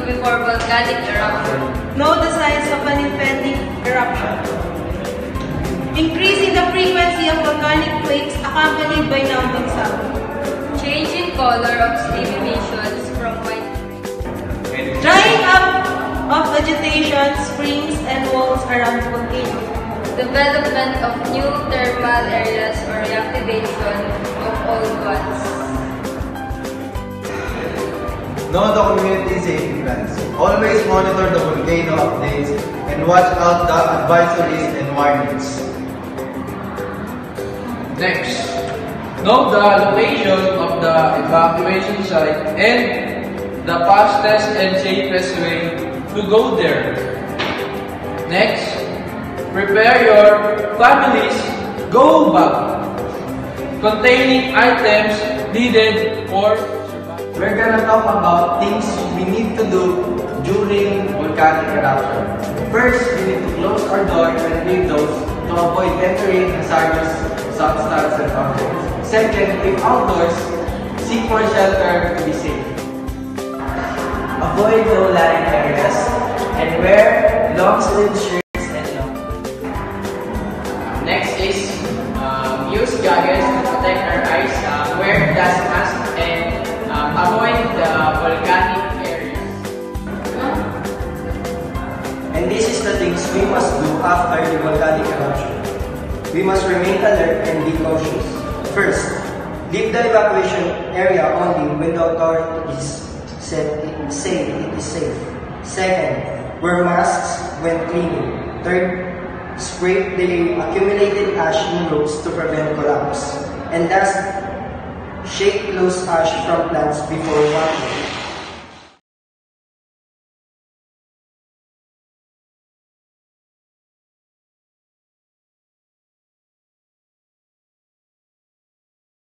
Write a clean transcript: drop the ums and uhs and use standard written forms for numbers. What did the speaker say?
before volcanic eruption. Know the signs of an impending eruption. Increase in the frequency of volcanic quakes accompanied by numbing sound. Change in color of steam emissions from white. Drying up of vegetation, springs, and walls around the volcano. Development of new thermal areas or reactivation of old ones. Know the community safety plans. Always monitor the volcano updates and watch out the advisories and warnings. Next, know the location of the evacuation site and the fastest and safest way to go there. Next, prepare your family's go bag containing items needed for survival. We're gonna talk about things we need to do during volcanic eruption. First, we need to close our doors and windows to avoid entering hazardous substances and objects. Second, if outdoors, seek for shelter to be safe. Avoid low-lying areas and wear long-sleeved shirts and long. Next is use goggles to protect our eyes, wear gas masks, and avoid the volcanic areas. And this is the things we must do after the volcanic eruption. We must remain alert and be cautious. First, leave the evacuation area only when the authority is said it is safe. Second, wear masks when cleaning. Third, spray the accumulated ash in roads to prevent collapse. And last, shake loose ash from plants before washing.